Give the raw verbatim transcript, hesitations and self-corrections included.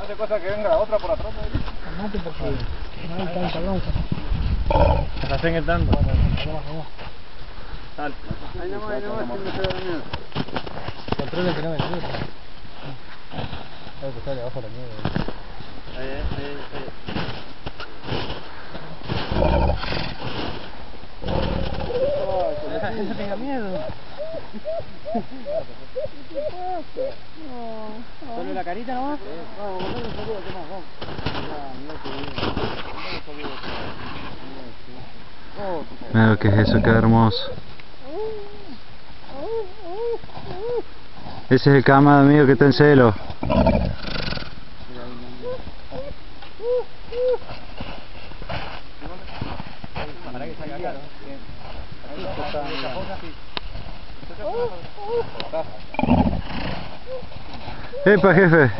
hace cosa que venga la otra por atrás. Mate porque no hay tanta bronca. Se la hacen tanto. Vamos, vamos. Tal. Ahí nomás, ahí nomás, que no se da la mierda. Controle que no me nieve. Tengo que estar debajo de la nieve. Ahí, ahí, ahí. No tenga miedo. ¿Qué pasa? No, no. ¿Solo la carita nomás? Vamos, mandale un saludo, ¿qué más? Vamos. Ya, mirá qué bien. Mandale un saludo. Oh, Mira lo que es eso, qué hermoso. Ese es el camada mío que está en celo. Para que salga claro. ¡Epa, jefe!